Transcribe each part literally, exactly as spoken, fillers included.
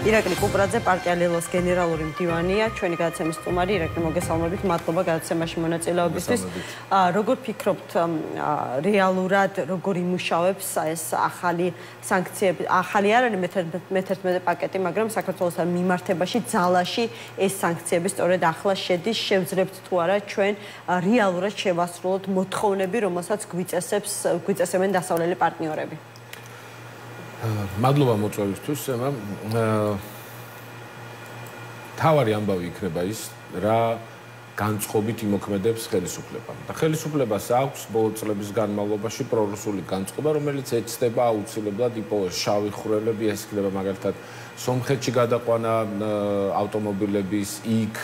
ირაკლი კუპრაძე პარტია ლელოს გენერალური მდივანია, ჩვენი გადაცემის სტუმარი. ირაკლი, მოგესალმებით, მადლობა გადაცემაში მონაწილეობისთვის. როგორ ფიქრობთ, რეალურად როგორ იმუშავებს ეს ახალი სანქციები? ახალი არ არის მეთერთმეტე პაკეტი, მაგრამ საქართველოსთან მიმართებაში ძალაში ეს სანქციები სწორედ ახლა შედის. შევძლებთ თუ არა ჩვენ რეალურად შევასრულოთ მოთხოვნები, რომელსაც გვიწესებს გვიწესებენ დასავლელი პარტნიორები? მადლობა მოწვევისთვის, ემა. თავარი ამბავი იქნება ის, რა განწყობით იმოქმედებს ხელისუფლებამ. და ხელისუფლებას აქვს ბოლო წლების განმავლობაში პრორუსული განწყობა, რომელიც ეცდება აუცილებლად იპოვოს შავი ხვრელები, ეს იქნება მაგალითად სომხეთში გადაყვანა ავტომობილების, იქ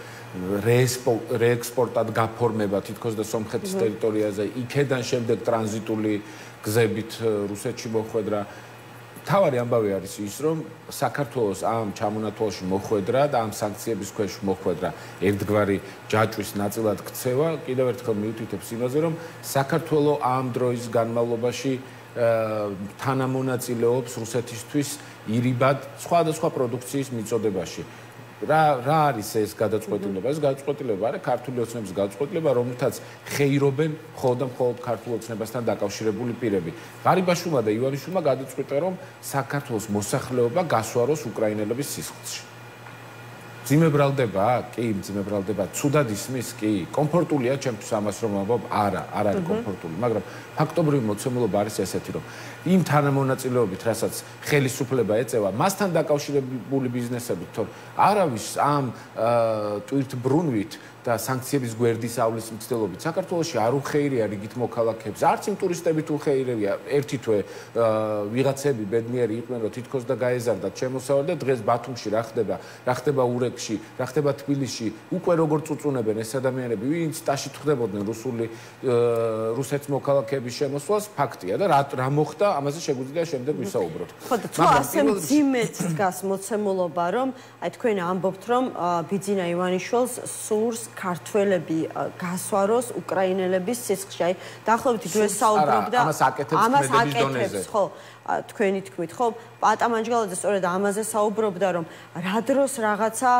რეექსპორტად გაფორმება თითქოს და სომხეთის ტერიტორიაზე, იქედან შემდეგ ტრანზიტული გზებით რუსეთში მოხვედრა. თავარი ამბავი არის ის, რომ საქართველოს ამ ჩამონათვალში მოხვედრა და ამ სანქციების ქვეშ მოხვედრა ერთგვარი ჯაჭვის ნაწილად ქცევა კიდევ ერთხელ მიუთითებს იმაზე, რომ საქართველო ამ დროის განმავლობაში თანამონაწილეობს რუსეთისთვის ირიბად სხვადასხვა პროდუქციის მიწოდებაში. რა რა არის ეს გადაწყვეტილება? ეს გადაწყვეტილება არის ქართული ოცნების გადაწყვეტილება, რომლითაც ხეირობენ მხოლოდ და მხოლოდ ქართულ ოცნებასთან დაკავშირებული პირები. ღარიბაშვილმა და ივანიშვილმა გადაწყვიტა, რომ საქართველოს მოსახლეობა გასვაროს უკრაინელების სისხლში. ძიმებრალდება? კი, ძიმებრალდება. ცუდად ისმის? კი. კომფორტულია ჩემთვის ამას რომ ვამბობ? არა, არ არის კომფორტული, მაგრამ ფაქტობრივი მოცემულობა არის ესეთი, რომ იმ თანამონაწილეობით, რასაც ხელისუფლება ეწევა, მასთან დაკავშირებული ბიზნესებით, თორე არავის ამ ტვირთბრუნვით და სანქციების გვერდის ავლის მცდელობით საქართველოში არ უხეირია რიგით მოქალაქეებს, არც იმ ტურისტებით უხეირია. ერთი თვე ვიღაცები ბედნიერი იყვნენ, რომ თითქოს და გაეზარდათ შემოსავალი და დღეს ბათუმში რა ხდება, რა ხდება ურეკში, რა ხდება თბილისში, უკვე როგორ წუწუნებენ ეს ადამიანები, ვინც ტაშით ხდებოდნენ რუსული რუსეთის მოქალაქეების შემოსვლას, ფაქტია და რა რა მოხდა, ამაზე შეგვიძლია შემდეგ ვისაუბროთ. ხო და თუ ასე მძიმედ დგას მოცემულობა, რომ აი თქვენ ამბობთ, რომ ბიძინა ივანიშვილს სურს ქართველები გასვაროს უკრაინელების სისხლში. აი დაახლოებით იგივე საუბრობდა ამას აკეთებს ქმედების დონეზე. ხო, თქვენი თქმით, ხო, პატამანჯგალაძე სწორედ ამაზე საუბრობდა, რომ რა დროს რაღაცა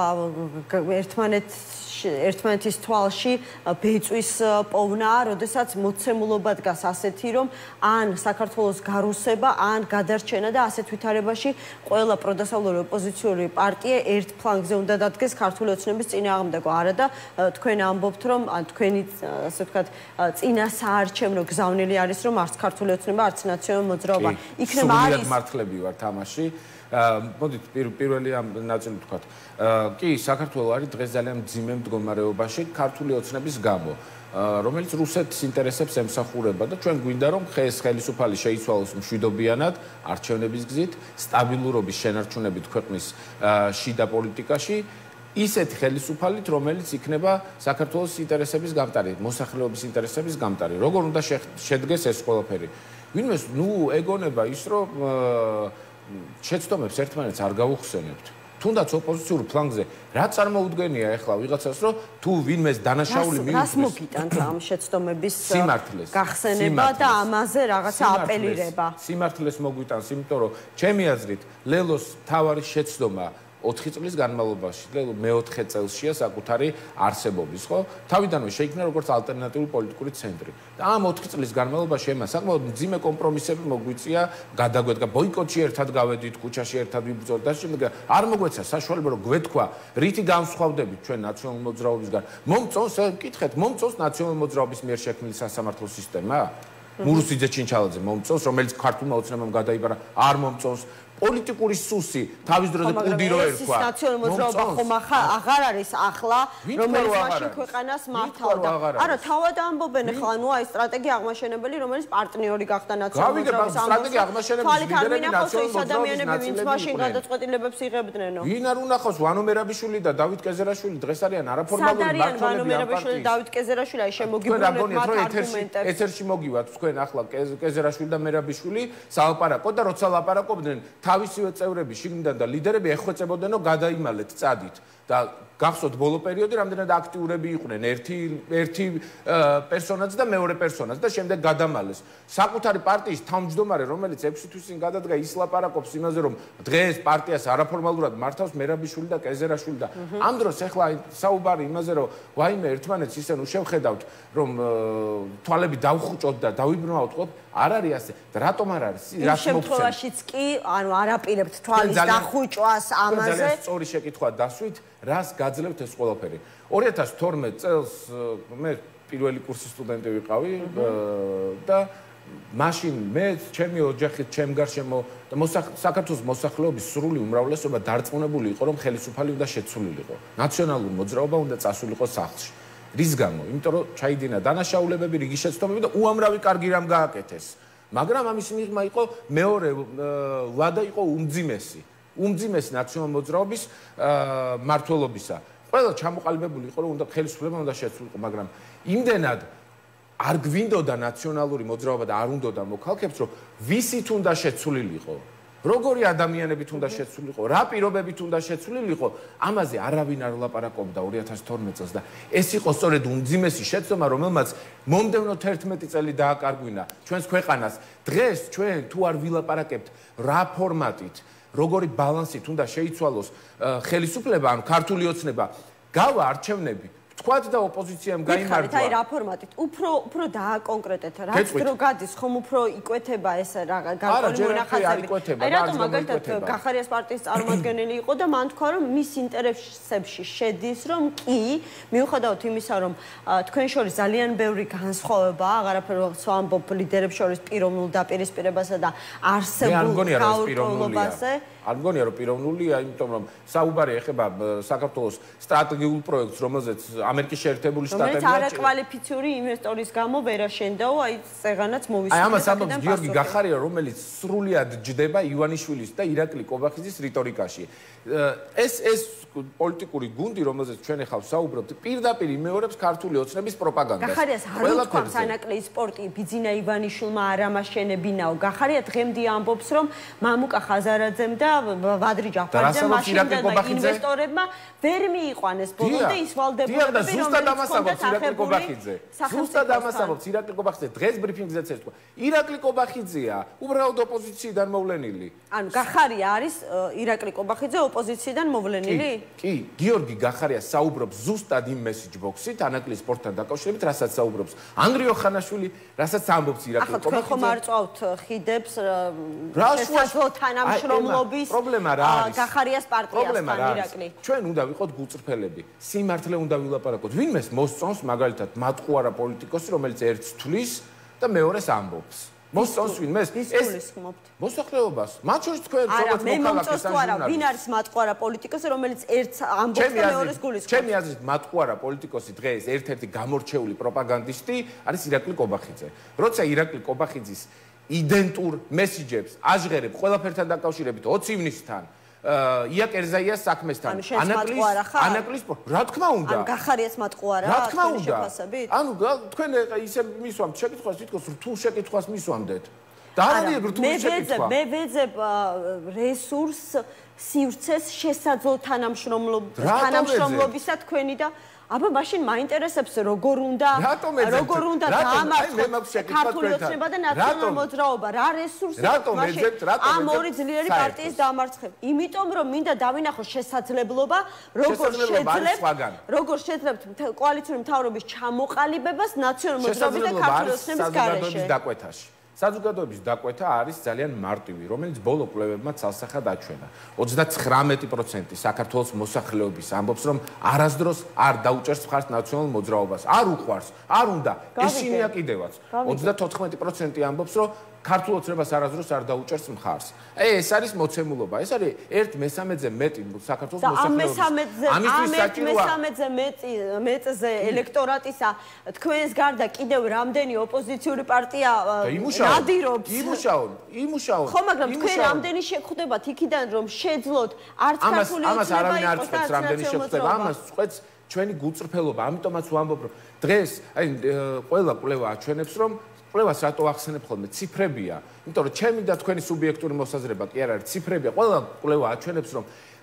ერთმანეთს ერთმანეთის თვალში ბეწვის პოვნა, როდესაც მოცემულობა დგას ასეთი, რომ ან საქართველოს გარუსება, ან გადარჩენა და ასეთ ვითარებაში ყველა პროდასავლური ოპოზიციური პარტია ერთ ფლანგზე უნდა დადგეს ქართული ოცნების წინააღმდეგო. არა და თქვენ ამბობთ, რომ თქვენი ასე ვთქვათ წინასაარჩევნო გზავნილი არის, რომ არც ქართული ოცნება, არც ნაციონალური მოძრაობა იქნება არის. სულიად მართლები ვარ თამაში. მოდით პირველი ამ ნაწილი ვთქვათ. კი, საქართველო არის დღეს ძალიან მძიმე მდგომარეობაში ქართული ოცნების გამო, რომელიც რუსეთის ინტერესებს ემსახურება და ჩვენ გვინდა რომ ეს ხელისუფალი შეიცვალოს მშვიდობიანად არჩევნების გზით, სტაბილურობის შენარჩუნებით ქვეყნის შიდა პოლიტიკაში, ისეთი ხელისუფალით, რომელიც იქნება საქართველოს ინტერესების გამტარი, მოსახლეობის ინტერესების გამტარი. როგორ უნდა შედგეს ეს ყველაფერი? ვინმეს ნუ ეგონება ის, რომ შეცდომებს ერთმანეთს არ გავუხსენებთ. თუნდაც ოპოზიციურ ფლანგზე რა წარმოუდგენია ახლა ვიღაცას, რომ თუ ვინმეს დანაშაული მიუძღვის. რას მოგიტანთ ამ შეცდომების გახსენება და ამაზე რაღაცა აპელირება? სიმართლეს მოგვიტანს, იმიტომ რომ ჩემი აზრით ლელოს თავარი შეცდომა ოთხი წლის განმავლობაში, მეოთხე წელსია საკუთარი არსებობის, ხო? თავიდანვე შეიქმნა როგორც ალტერნატიული პოლიტიკური ცენტრი. და ამ ოთხი წლის განმავლობაში ემა საკმაოდ მძიმე კომპრომისები მოგვიწია, გადაგვედგა ბოიკოტში ერთად გავედით, ქუჩაში ერთად ვიბრძოლეთ და შემდეგ არ მოგვეცა საშუალება რომ გვეთქვა, რითი განსხვავდებით ჩვენ ნაციონალური მოძრაობისგან. მომწონს, კითხეთ, მომწონს ნაციონალური მოძრაობის მიერ შექმნილი სასამართლო სისტემა? მურუსიძე ჩინჩალაძე მომწონს, რომელიც ქართულმა ოცნებამ გადაიბარა, არ მომწონს. პოლიტიკური სუსი თავის დროზე კუდირო ერქვა. ეს ნაციონალური მოძრაობა ხომ აღარ არის ახლა, რომელიც მაშინ ქვეყანას მართავდა. არა, თავად ამბობენ ახლა, ნუ აი სტრატეგია აღმაშენებელი, რომელიც პარტნიორი გახდა ნაციონალური მოძრაობის. სტრატეგია აღმაშენებელი ლიდერები ნაციონალური ადამიანები, ვინც მაშინ გადაწყვეტილებებს იღებდნენო. ვინ არ უნახავს ვანო მერაბიშვილი და დავით კეზერაშვილი დღეს არიან არაფორმალური მმართველები. ვანო მერაბიშვილი და დავით კეზერაშვილი აი შემოგიბრუნეთ მათ არგუმენტებს. ეთერში მოგივათ თქვენ ახლა კეზერაშვილი და მერაბიშვილი სალაპარაკო და როცა ლაპარაკობდნენ თავისივე წევრები შიგნიდან და ლიდერები ეხვეწებოდნენ რომ გადაიმალეთ წადით და გახსოვთ ბოლო პერიოდი რამდენად აქტიურები იყვნენ ერთი ერთი პერსონაჟი და მეორე პერსონაჟი და შემდეგ გადამალეს. საკუთარი პარტიის თავმჯდომარე, რომელიც ექვსი თვის წინ გადადგა, ის ლაპარაკობს იმაზე, რომ დღეს პარტიას არაფორმალურად მართავს მერაბიშვილი და კეზერაშვილი და ამ დროს ახლა საუბარი იმაზე, რომ ვაიმე ერთმანეთს ისე ნუ შევხედავთ, რომ თვალები დავხუჭოთ და დავიბრუნავთ ყოფ, არ არის ასე. და რატომ არ არის? იმ შემთხვევაშიც კი, ანუ არაპირებთ თვალის დახუჭვას ამაზე. ძალიან სწორი შეკითხვა დასვით, რას გაძლევთ ეს ყველაფერი? ორი ათას თორმეტ წელს მე პირველი კურსის სტუდენტი ვიყავი და მაშინ მე ჩემი ოჯახით, ჩემ გარშემო და საქართველოს მოსახლეობის სრული უმრავლესობა დარწმუნებული იყო, რომ ხელისუფალი უნდა შეცვლილიყო. ნაციონალური მოძრაობა უნდა წასულიყო სახლში. რის გამო? იმიტომ რომ ჩაიდინა დანაშაულებები, რიგი შეცდომები და უამრავი კარგი რამ გააკეთეს. მაგრამ ამის მიღმა იყო მეორე ვადა იყო უმძიმესი. უმძიმესი ნაციონალური მოძრაობის მმართველობისა. ყველა ჩამოყალიბებული იყო, რომ უნდა ხელისუფლება უნდა შეცვლილიყო, მაგრამ იმდენად არ გვინდოდა ნაციონალური მოძრაობა და არ უნდოდა მოქალაქეებს, რომ ვისით უნდა შეცვლილიყო, როგორი ადამიანებით უნდა შეცვლილიყო, რა პირობებით უნდა შეცვლილიყო, ამაზე არავინ არ ლაპარაკობდა ორი ათას თორმეტ წელს და ეს იყო სწორედ უმძიმესი შეცდომა, რომელმაც მომდევნო თერთმეტი წელი დააკარგვინა ჩვენს ქვეყანას. დღეს ჩვენ თუ არ ვილაპარაკებთ რა ფორმატით, როგორი ბალანსით უნდა შეიცვალოს ხელისუფლება, ან ქართული ოცნება, გავა არჩევნები. თქვათ და ოპოზიციამ გაიმარჯვა. აი რა ფორმატით? უფრო უფრო დააკონკრეტეთ, რაც დრო გადის, ხომ უფრო იკვეთება ეს რა განკოლი მონახაზები. აი რატომ მაგალითად გახარიას პარტიის წარმომადგენელი იყო და მან თქვა, რომ მის ინტერესებში შედის, რომ კი, მიუხედავად იმისა, რომ თქვენ შორის ძალიან ბევრი განსხვავებაა, აღარაფერი ვამბობ ლიდერებს შორის პიროვნულ დაპირისპირებასა და არსებულ გაურკვევლობაზე. არ მგონია რომ პიროვნულია, იმიტომ რომ საუბარი ეხება საქართველოს სტრატეგიულ პროექტს, რომელზეც ამერიკის შეერთებული შტატები რომელიც არაკვალიფიციური ინვესტორის გამო ვერ აშენდაო, აი წეღანაც მოვისმინე. აი ამას ამბობს გიორგი გახარია, რომელიც სრულიად ჯდება ივანიშვილის და ირაკლი კობახიძის რიტორიკაში. ეს ეს პოლიტიკური გუნდი, რომელზეც ჩვენ ახლა ვსაუბრობთ, პირდაპირ იმეორებს ქართული ოცნების პროპაგანდას. გახარიას არ უთქვამს ანაკლიის სპორტი ბიძინა ივანიშვილმა არ ამაშენებინაო. გახარია დღემდე ამბობს, რომ მამუკა ხაზარაძემ და ვადრი ჯაფარიძემ მაშინდელმა ინვესტორებმა ვერ მიიყვანეს ბოლომდე ის ვალდებულებები, ზუსტად ამას ამბობს ირაკლი კობახიძე. ზუსტად ამას ამბობს ირაკლი კობახიძე. დღეს ბრიფინგზეც ეს თქვა. ირაკლი კობახიძეა უბრალოდ ოპოზიციიდან მოვლენილი. ანუ გახარია არის ირაკლი კობახიძე ოპოზიციიდან მოვლენილი? კი, გიორგი გახარია საუბრობს ზუსტად იმ მესიჯ ბოქსით, ანაკლიის სპორტთან დაკავშირებით, რასაც საუბრობს ანგრიო ხანაშვილი, რასაც ამბობს ირაკლი კობახიძე. ახლა ხომ არ წავთ ხიდებს შესაძლო თანამშრომლობის პრობლემა რა არის? გახარიას პარტიასთან ირაკლი. ჩვენ უნდა ვიყოთ გულწრფელები. სიმართლე უნდა ვილაპარაკოთ. ვინმეს მოსწონს მაგალითად მატყუარა პოლიტიკოსი, რომელიც ერთს თვლის და მეორეს ამბობს. მოსწონს ვინმეს? ეს მოსახლეობას. მათ შორის თქვენ როგორც მოქალაქეს ან ჟურნალისტი. ვინ არის მატყუარა პოლიტიკოსი, რომელიც ერთს ამბობს და მეორეს გულისხმობს? ჩემი აზრით მატყუარა პოლიტიკოსი დღეს ერთ-ერთი გამორჩეული პროპაგანდისტი არის ირაკლი კობახიძე. როცა ირაკლი კობახიძის იდენტურ მესიჯებს აჟღერებ ყველაფერთან დაკავშირებით ოცი ივნისთან, ია კერზაიას საქმესთან, ანაკლის ანაკლის რა თქმა უნდა. ან გახარიას მატყუარა რა თქმა უნდა. ანუ თქვენ ისე მისვამთ შეკითხვას, თითქოს რთულ შეკითხვას მისვამდეთ. და არ არის რთული შეკითხვა. მე ვეძებ რესურს სივრცეს შესაძლო თანამშრომლობისა თქვენი და აბა მაშინ მაინტერესებს როგორ უნდა როგორ უნდა დაამარცხოს ქართული ოცნება და ნაციონალური მოძრაობა, რა რესურსი ამ ორი ძლიერი პარტიის დამარცხება. იმიტომ რომ მინდა დავინახოს შესაძლებლობა, როგორ შეძლებთ როგორ შეძლებთ კოალიციური მთავრობის ჩამოყალიბებას ნაციონალური მოძრაობის და ქართული ოცნების გარეშე. საზოგადოების დაკვეთა არის ძალიან მარტივი, რომელიც ბოლო კვლევებმა ცალსახად აჩვენა. ოცდაცხრამეტი პროცენტი საქართველოს მოსახლეობის ამბობს, რომ არასდროს არ დაუჭერს მხარს ნაციონალურ მოძრაობას. არ უყვარს, არ უნდა, ესენია კიდევაც. ოცდათოთხმეტი პროცენტი ამბობს, რომ ქართულ ოცნებას არასდროს არ დაუჭერს მხარს. აი ეს არის მოცემულობა. ეს არის ერთ მესამედზე მეტი საქართველოს მოსახლეობის. ამის მესამედზე მეტი მეტზე ელექტორატისა თქვენს გარდა კიდევ რამდენი ოპოზიციური პარტია ნადირობს. იმუშაონ, იმუშაონ. ხო, მაგრამ თქვენ რამდენი შეგხვდებათ იქიდან რომ შეძლოთ არც ქართული ოცნება იყოს და რამდენი შეგხვდება, ამას წყვეტს ჩვენი გულწრფელობა. ამიტომაც ვამბობ, რომ დღეს აი ყველა კვლევა აჩვენებს, რომ კვლევას რატო ახსენებ ხოლმე? ციფრებია. იმიტომ რომ ჩემი და თქვენი სუბიექტური მოსაზრება კი არ არის ციფრებია. ყველა კვლევა აჩვენებს, რომ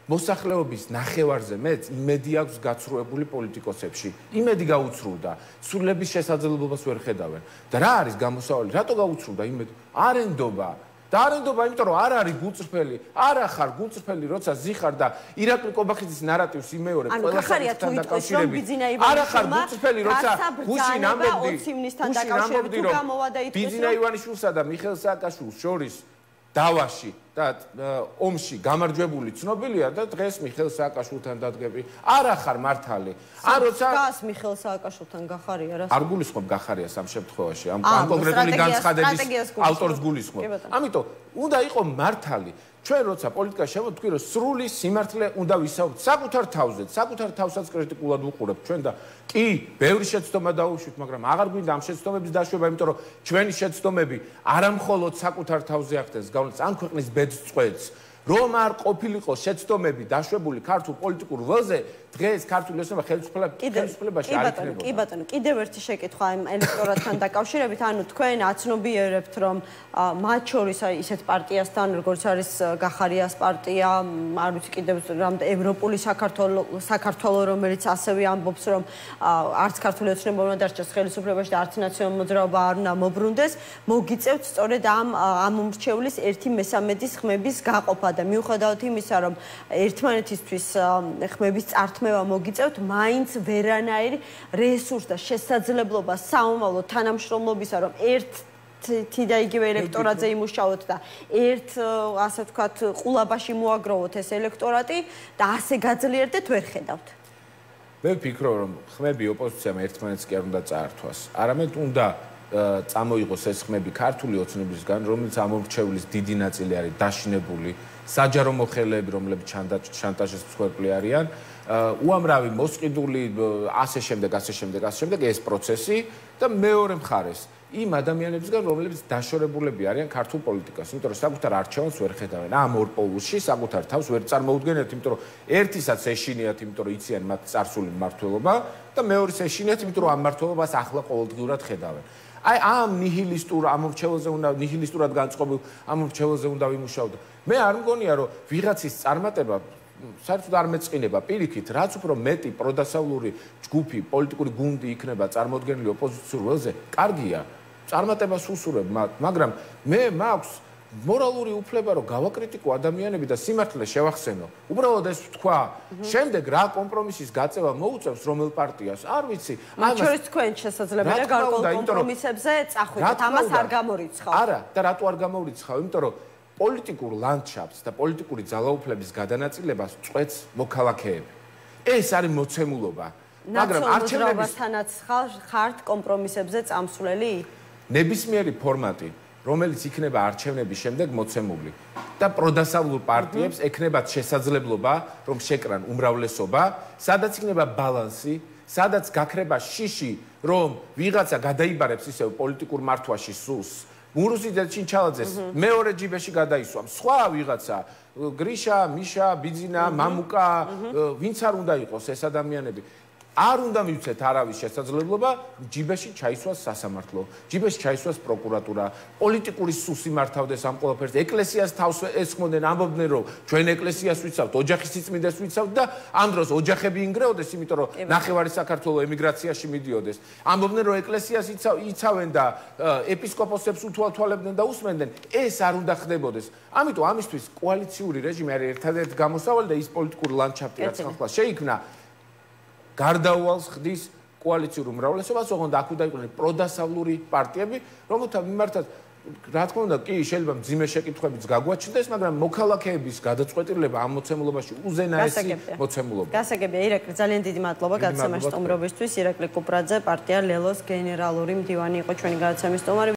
მოსახლეობის ნახევარზე მეც იმედი აქვს გაცრუებული პოლიტიკოსებში. იმედი გაუცრუდა, სულების შესაძლებლობას ვერ ხედავენ. და რა არის გამოსავალი? რატო გაუცრუდა იმედი? არენდობა. და არენდობა, იმიტომ რომ არ არის გულწრფელი, არ ახარ გულწრფელი, როცა ზიხარ და ირაკლი კობახიძის ნარატივს იმეორებ ყველასთან დაკავშირებით. არ ახარ გულწრფელი, როცა გუშინ ამბობდი, გუშინ ამბობდი, რომ ბიძინა ივანიშვილსა და მიხეილ სააკაშვილს შორის დავაში და ომში გამარჯვებული ცნობილია და დღეს მიხეილ სააკაშვილთან დადგები. არ ახარ მართალი. არ როცა გას მიხეილ სააკაშვილთან გახარია რა? არ გულისხმობ გახარია სამ შემთხვევაში. ამ კონკრეტული განცხადების ავტორს გულისხმობ. ამიტომ უნდა იყოს მართალი. ჩვენ როცა პოლიტიკაში შევთქვი, რომ სრული სიმართლე უნდა ვისაუბროთ საკუთარ თავზე, საკუთარ თავსაც კრიტიკულად ვუყურებთ ჩვენ და კი, ბევრი შეცდომა დაუშვით, მაგრამ აღარ გვინდა ამ შეცდომების დაშვება, იმიტომ რომ ჩვენი შეცდომები არა მხოლოდ საკუთარ თავზე ახდენს გავლენას, ან ქვეყნის ბედწყვეტს, რომ არ ყოფილიყო შეცდომები დაშვებული ქართულ პოლიტიკურ ველზე, დღეს ქართული ოცნება ხელისუფლებაში არ იქნებოდა. კი ბატონო, კიდევ ერთი შეკითხვა ამ ელექტორატთან დაკავშირებით, ანუ თქვენ აცნობიერებთ, რომ მათ შორის ისეთ პარტიასთან, როგორც არის გახარიას პარტია, არ ვიცი კიდევ რამდენი ევროპული საქართველო, საქართველო, რომელიც ასევე ამბობს, რომ არც ქართული ოცნება უნდა დარჩეს ხელისუფლებაში და არც ნაციონალურ მოძრაობა არ უნდა მობრუნდეს, მოგიწევთ სწორედ ამ ამომრჩევლის ერთი მესამედის ხმების გაყოფა და მიუხედავად იმისა, რომ ერთმანეთისთვის ხმების წართმევა მოგიწევთ, მაინც ვერანაირი რესურს და შესაძლებლობა საომავლო თანამშრომლობისა, რომ ერთ თიდა იგივე ელექტორატზე იმუშაოთ და ერთ ასე ვთქვათ ყულაბაში მოაგროვოთ ეს ელექტორატი და ასე გაძლიერდეთ ვერ ხედავთ. მე ვფიქრობ, რომ ხმები ოპოზიციამ ერთმანეთს კი არ უნდა წაართვას. არამედ უნდა წამოიღოს ეს ხმები ქართული ოცნებისგან, რომელიც ამორჩევლის დიდი ნაწილი არის დაშინებული, საჯარო მოხელეები, რომლებიც შანტაჟის მსხვერპლი არიან, უამრავი მოსყიდული ასე შემდეგ, ასე შემდეგ, ასე შემდეგ ეს პროცესი და მეორე მხარეს იმ ადამიანებისგან, რომლებიც დაშორებულები არიან ქართულ პოლიტიკას, იმიტომ რომ საკუთარ არჩევანს ვერ ხედავენ. ამ ორ პოლუსში საკუთარ თავს ვერ წარმოუდგენიათ, იმიტომ რომ ერთისაც ეშინიათ, იმიტომ რომ იციან მათ წარსული მმართველობა და მეორეს ეშინიათ, იმიტომ რომ ამ მმართველობას ახლა ყოველდღიურად ხედავენ. აი ამ ნიჰილისტურ ამორჩეველზე უნდა ნიჰილისტურად განწყობილ ამორჩეველზე უნდა ვიმუშაოთ. მე არ მგონია რომ ვიღაცის წარმატება საერთოდ არ მეწყინება პირიქით, რაც უფრო მეტი პროდასავლური ჯგუფი, პოლიტიკური გუნდი იქნება წარმოდგენილი ოპოზიციურ ველზე, კარგია. წარმატებას უსურვებ მათ, მაგრამ მე მაქვს მორალური უფლება რომ გავაკრიტიკო ადამიანები და სიმართლე შევახსენო. უბრალოდ ეს თქვა, შემდეგ რა კომპრომისის გაწევა მოუწევს რომელ პარტიას, არ ვიცი. მათ შორის თქვენ შესაძლებელია გარკვეულ კომპრომისებზე წახვიდეთ, ამას არ გამორიცხავ. არა, და რატო არ გამორიცხავ? იმიტომ რომ პოლიტიკურ ლანდშაფტს და პოლიტიკური ძალაუფლების გადანაწილებას წვეთს მოქალაქეები. ეს არის მოცემულობა. მაგრამ არჩევნებისთანაც ხართ კომპრომისებზე წამსვლელი? ნებისმიერი ფორმატი, რომელიც იქნება არჩევნების შემდეგ მოცემული და პროდასავლურ პარტიებს ექნებათ შესაძლებლობა, რომ შეკრან უმრავლესობა, სადაც იქნება ბალანსი, სადაც გაქრება შიში, რომ ვიღაცა გადაიბარებს ისევ პოლიტიკურ მართვაში სულს. მურუსიძე ჩინჩალაძეს მეორე ჯიბეში გადაისვამს. სხვა ვიღაცა, გრიშა, მიშა, ბიძინა, მამუკა, ვინც არ უნდა იყოს ეს ადამიანები. არ უნდა მივცეთ არავის შესაძლებლობა ჯიბეში ჩაისვას სასამართლო, ჯიბეში ჩაისვას პროკურატურა, პოლიტიკური სუსი მართავდეს ამ ყველაფერს, ეკლესიას თავს ესხმოდნენ, ამბობდნენ რომ ჩვენ ეკლესიას ვიცავთ, ოჯახის სიწმინდეს ვიცავთ და ამ დროს ოჯახები ინგრეოდეს, იმიტომ რომ ნახევარი საქართველოს ემიგრაციაში მიდიოდეს. ამბობდნენ რომ ეკლესიას იცავენ და ეპისკოპოსებს უთვალთვალებდნენ და усმენდნენ, ეს არ უნდა ხდებოდეს. ამიტომ ამისთვის კოალიციური რეჟიმი არის ერთადერთი გამოსავალი და ის პოლიტიკური ლანდშაფტი რაც ხალხს შეიქმნა გარდაუვალს ხდის კოალიციურ უმრავლესობას, ოღონდ აქ უნდა იყვნენ პროდასავლური პარტიები, რომელთა მიმართაც რა თქმა უნდა, კი შეიძლება მძიმე შეკითხვებიც გაგვაჩნდეს, მაგრამ მოქალაქეების გადაწყვეტილება ამ მოცემულობაში უზენაესი მოცემულობა. გასაგებია, ირაკლი, ძალიან დიდი მადლობა გადაცემაში სტუმრობისთვის. ირაკლი კუპრაძე, პარტია ლელოს გენერალური მდივანი იყო ჩვენი გადაცემის სტუმარი.